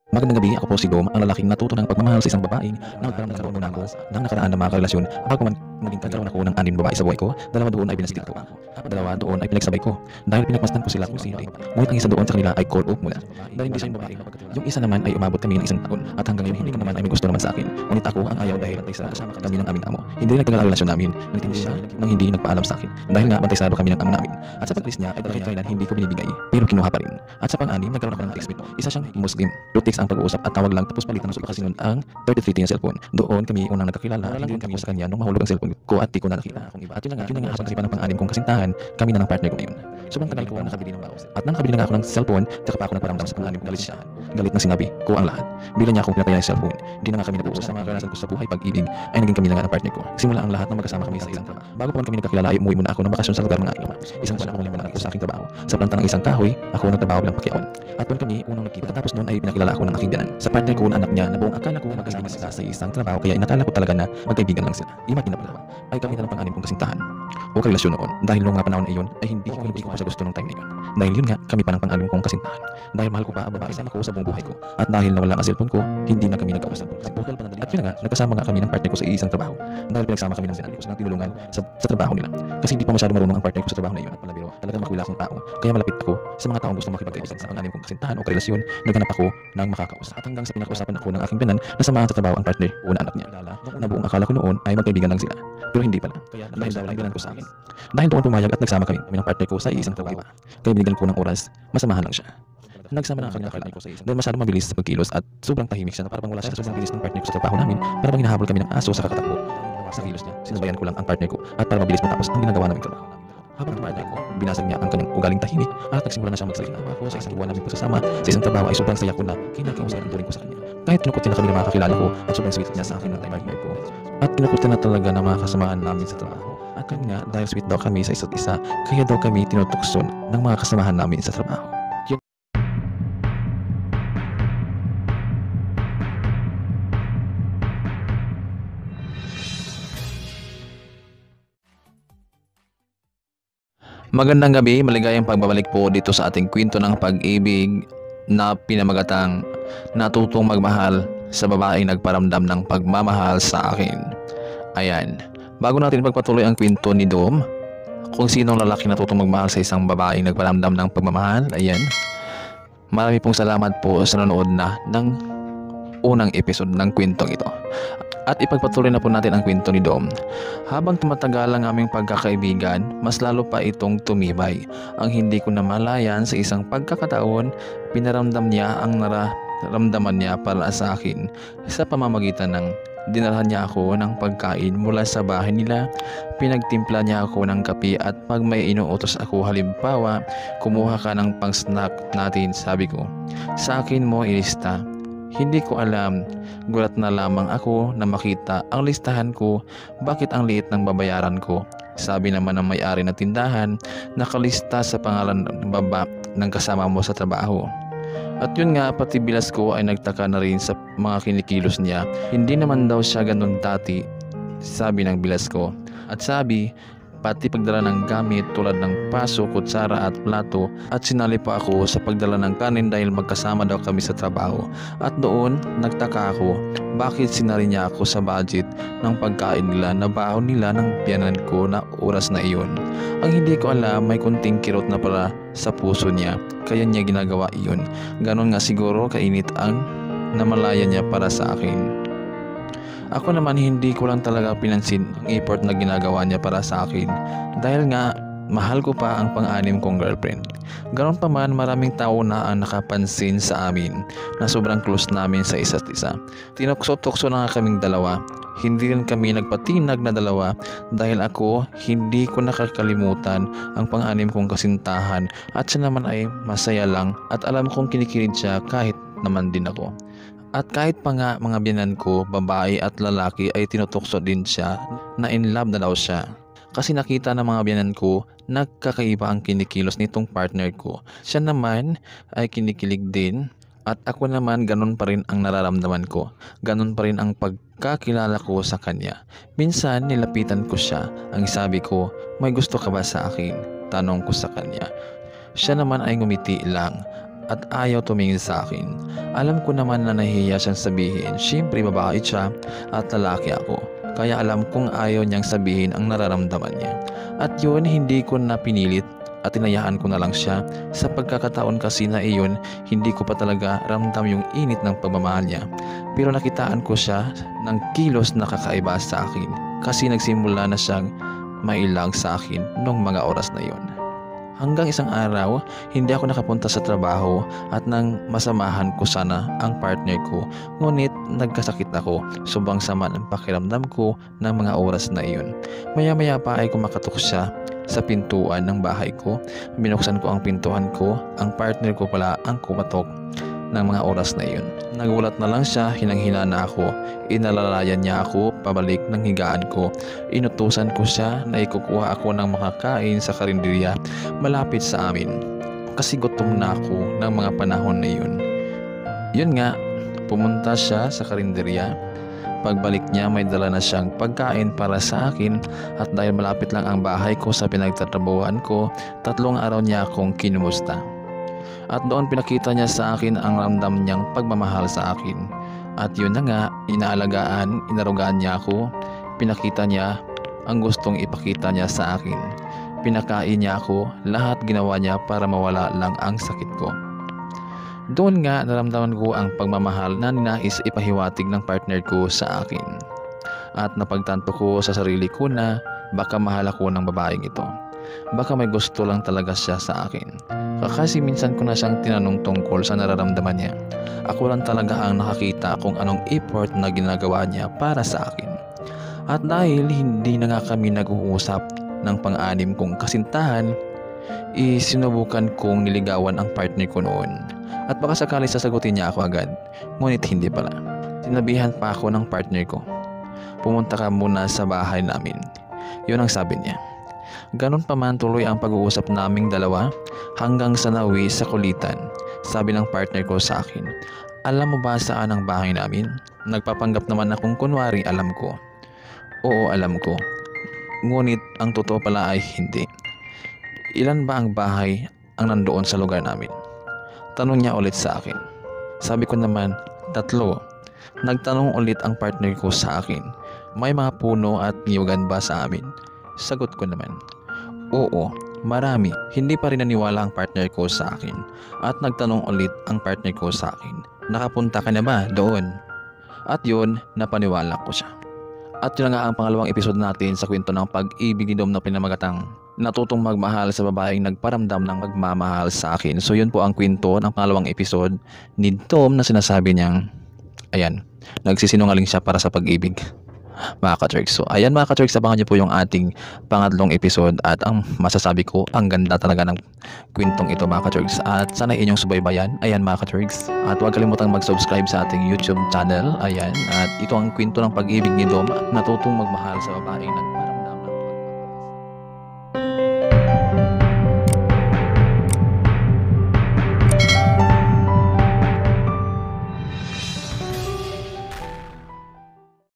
Magandang gabi, ako po si Dom, ang lalaking natuto ng pagmamahal sa isang babaeng na nagkaroon muna ako ng nakaraan na mga karelasyon bago man naging nagkaroon ako ng 6 babae sa buhay ko. Dalawa doon ay binastik ko. Dalawa doon ay pinagsabay ko dahil pinagmasdan ko sila kung sino. Ngunit ang isa doon sa kanila ay call off muna dahil hindi siya yung babae. Yung isa naman ay umabot kami ng 1 taon at hanggang ngayon hindi ka naman ay may gusto naman sa akin. Ngunit ako ang ayaw dahil bantay sarado kami ng aming amo. Hindi rin nagtagal ang relasyon namin. Ngunit hindi siya nang hindi nagpaalam sa akin dahil nga bantay sarado kami ng amo namin. At sa pag-list niya ay kahit kailan hindi ko binibigay pero kinuha pa rin. At sa pang-anim nagkaroon ako ng ex-mate. Isa siyang Muslim. Lutix ang pag-uusap at tawag lang tapos palitan ng sulok kasi nun ang 33 yung cellphone. Doon kami unang nagkakilala. Hindi kami sa kanya nung mahulog ang cellphone ko at di ko na nakita akong iba. At yun na nga habang kasi pa ng pang-anim kong kasintahan, kami na ng partner ko ngayon. Sobrang tagal ko ang nakabili ng bawas. At nang nakabili na nga ako ng cellphone, tsaka pa ako nagparamdam sa pang-anim kong galit siya. Galit na sinabi ko ang lahat. Bila niya akong pinatay ng cellphone. Hindi na nga kami nag-uusap sa mga karanasan ko sa buhay pag-ibig ay naging kami na nga ng partner ko. Simula ang lahat ng magkasama kami sa isang trabaho. Bago pa man kami nagkakilala ay umuwi muna ako ng bakasyon sa lugar ng aking ama. Isang buwan ako muna ako sa aking trabaho. Sa planta ng isang kahoy, ako nagtrabaho bilang pakyawan. At doon kami unang nagkita. Tapos noon ay pinakilala ako ng aking biyanan. Sa partner ko na anak niya na buong akala ko magkasama sila sa isang trabaho kaya inakala ko talaga na magkaibigan lang sila. Imagine na pala ay kami na ng pang-anim kong kasintahan o karelasyon noon. Dahil nung mga panahon na iyon ay hindi ko pa siya gusto nung time na iyon. Dahil yun nga kami pa ng pang-anim kong kasintahan. Dahil mahal ko pa ang babae sama ko sa buong buhay ko. At dahil nawala ang cellphone ko, hindi na kami nagkausap. At yun nga, nagkasama nga kami ng partner ko sa isang trabaho. Dahil pinagsama kami ng biyanan ko sa tinulungan sa trabaho nila. Kasi hindi pa masyado marunong ang partner ko sa trabaho na iyon at palabiro. Talagang makuwila akong tao. Kaya malapit ako sa mga taong gusto makipagkaibigan sa pang-anim kong kasintahan o karelasyon. Naghanap ako ng makakausap. At hanggang sa pinakausapan ako ng aking biyanan na samahan sa trabaho ang partner o na anak niya. Na buong akala ko noon ay magkaibigan lang sila. Pero hindi pala. Dahil daw ang biyanan ko sa akin. Dahil doon pumayag at nagsama kami ng partner ko sa isang trabaho. Kaya binigyan ko ng oras, masamahan lang siya. Nagsama na kami ng partner ko sa isang dahil masyadong mabilis sa pagkilos at sobrang tahimik siya na parang wala siya sa sobrang bilis ng partner ko sa trabaho namin. Para bang hinahabol kami ng aso sa kakatakbo. Sa kilos niya, sinabayan ko lang ang partner ko at para mabilis matapos ang ginagawa namin trabaho. Habang tumatay ko, binasag niya ang kanyang ugaling tahimik at nagsimula na siyang magsalita. Ako sa isang buwan namin pagsasama sa isang trabaho ay sobrang saya ko na kinakausap ang turing ko sa kanya. Kahit kinukutin na kami ng mga kakilala ko at sobrang sweet niya sa akin ng partner ko. At kinukutin na talaga ng mga kasamahan namin sa trabaho. At yun nga, dahil sweet daw kami sa isa't isa, kaya daw kami tinutukson ng mga kasamahan namin sa trabaho. Magandang gabi, maligayang pagbabalik po dito sa ating kwento ng pag-ibig na pinamagatang Natutong Magmahal sa Babaeng Nagparamdam ng Pagmamahal sa Akin. Ayan, bago natin pagpatuloy ang kwento ni Dom, kung sinong lalaki natutong magmahal sa isang babaeng nagparamdam ng pagmamahal, ayan, marami pong salamat po sa nanonood na ng unang episode ng kwentong ito. At ipagpatuloy na po natin ang kwento ni Dom. Habang tumatagal ang aming pagkakaibigan, mas lalo pa itong tumibay. Ang hindi ko namalayan sa isang pagkakataon, pinaramdam niya ang nararamdaman niya para sa akin sa pamamagitan ng dinalhan niya ako ng pagkain mula sa bahay nila, pinagtimpla niya ako ng kape at pag may inuutos ako halimbawa, kumuha ka ng pang-snack natin, sabi ko. Sa akin mo ilista. Hindi ko alam, gulat na lamang ako na makita ang listahan ko, bakit ang liit ng babayaran ko. Sabi naman ng may-ari ng tindahan, nakalista sa pangalan ng baba ng kasama mo sa trabaho. At yun nga, pati bilas ko ay nagtaka na rin sa mga kinikilos niya. Hindi naman daw siya ganun dati, sabi ng bilas ko. At sabi, pati pagdala ng gamit tulad ng paso, kutsara at plato, at sinali pa ako sa pagdala ng kanin dahil magkasama daw kami sa trabaho. At doon nagtaka ako bakit sinali niya ako sa budget ng pagkain nila na baon nila ng biyanan ko na oras na iyon. Ang hindi ko alam, may kunting kirot na pala sa puso niya kaya niya ginagawa iyon. Ganon nga siguro kainit ang namalaya niya para sa akin. Ako naman hindi ko lang talaga pinansin ang effort na ginagawa niya para sa akin dahil nga mahal ko pa ang pang-anim kong girlfriend. Ganon pa man, maraming tao na ang nakapansin sa amin na sobrang close namin sa isa't isa. Tinukso-tukso na nga kaming dalawa. Hindi rin kami nagpatinag na dalawa dahil ako hindi ko nakakalimutan ang pang-anim kong kasintahan at siya naman ay masaya lang at alam kong kinikilig siya kahit naman din ako. At kahit pa nga mga biyanan ko, babae at lalaki ay tinutukso din siya na in love na daw siya. Kasi nakita ng mga biyanan ko, nagkakaiba ang kinikilos nitong partner ko. Siya naman ay kinikilig din at ako naman ganun pa rin ang nararamdaman ko. Ganun pa rin ang pagkakilala ko sa kanya. Minsan nilapitan ko siya, ang sabi ko, may gusto ka ba sa akin? Tanong ko sa kanya. Siya naman ay ngumiti lang at ayaw tumingin sa akin. Alam ko naman na nahihiya siyang sabihin, siyempre babae siya at lalaki ako. Kaya alam kong ayaw niyang sabihin ang nararamdaman niya. At yun, hindi ko na pinilit at tinayaan ko na lang siya. Sa pagkakataon kasi na iyon, hindi ko pa talaga ramdam yung init ng pagmamahal niya. Pero nakitaan ko siya ng kilos na kakaiba sa akin kasi nagsimula na siyang mailang sa akin nung mga oras na iyon. Hanggang isang araw, hindi ako nakapunta sa trabaho at nang masamahan ko sana ang partner ko, ngunit nagkasakit ako. Sobrang sama ng pakiramdam ko ng mga oras na iyon. Maya-maya pa ay kumakatok siya sa pintuan ng bahay ko. Binuksan ko ang pintuan ko, ang partner ko pala ang kumatok ng mga oras na iyon. Nagulat na lang siya, hinang-hina na ako. Inalalayan niya ako pabalik ng higaan ko. Inutusan ko siya na ikukuha ako ng makakain sa karinderya malapit sa amin kasi gutom na ako ng mga panahon na iyon. Yun nga, pumunta siya sa karinderya. Pagbalik niya, may dala na siyang pagkain para sa akin at dahil malapit lang ang bahay ko sa pinagtatrabahuan ko, 3 araw niya akong kinumusta. At doon pinakita niya sa akin ang ramdam niyang pagmamahal sa akin. At yun na nga, inaalagaan, inarugaan niya ako. Pinakita niya ang gustong ipakita niya sa akin. Pinakain niya ako, lahat ginawa niya para mawala lang ang sakit ko. Doon nga naramdaman ko ang pagmamahal na ninais ipahiwatig ng partner ko sa akin. At napagtanto ko sa sarili ko na baka mahal ako ng babaeng ito. Baka may gusto lang talaga siya sa akin. Kasi minsan ko na siyang tinanong tungkol sa nararamdaman niya. Ako lang talaga ang nakakita kung anong effort na ginagawa niya para sa akin. At dahil hindi na nga kami nag-uusap ng pang-anim kong kasintahan, sinubukan kong niligawan ang partner ko noon. At baka sakali sasagutin niya ako agad, ngunit hindi pala. Sinabihan pa ako ng partner ko, pumunta ka muna sa bahay namin. Yun ang sabi niya. Ganon pa man tuloy ang pag-uusap naming dalawa hanggang sa nauwi sa kulitan. Sabi ng partner ko sa akin, alam mo ba saan ang bahay namin? Nagpapanggap naman akong kunwari alam ko. Oo, alam ko. Ngunit ang totoo pala ay hindi. Ilan ba ang bahay ang nandoon sa lugar namin? Tanong niya ulit sa akin. Sabi ko naman, 3. Nagtanong ulit ang partner ko sa akin, may mga puno at niyugan ba sa amin? Sagot ko naman, oo, marami. Hindi pa rin naniwala ang partner ko sa akin. At nagtanong ulit ang partner ko sa akin, nakapunta ka na ba doon? At yun, napaniwala ko siya. At yun nga ang pangalawang episode natin sa kwento ng pag-ibig ni Dom na pinamagatang natutong magmahal sa babaeng nagparamdam ng magmamahal sa akin. So yun po ang kwento ng pangalawang episode ni Dom na sinasabi niyang, ayan, nagsisinungaling siya para sa pag-ibig. Mga ka-Turks. So ayan mga ka-Turks, abangan niyo po yung ating pangatlong episode at ang masasabi ko, ang ganda talaga ng kwentong ito mga ka-Turks at sana inyong subaybayan. Ayan mga ka-Turks, at huwag kalimutang mag-subscribe sa ating YouTube channel. Ayan, at ito ang kwento ng pag-ibig ni Dom, natutong magmahal sa babaeng